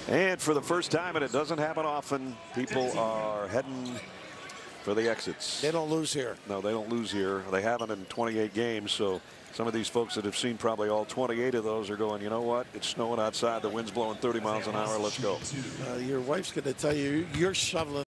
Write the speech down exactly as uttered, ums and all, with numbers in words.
And for the first time, and it doesn't happen often, people are heading for the exits. They don't lose here. No, they don't lose here. They haven't in twenty-eight games. So some of these folks that have seen probably all twenty-eight of those are going, you know what? It's snowing outside. The wind's blowing thirty miles an hour. Let's go. Uh, your wife's going to tell you you're shoveling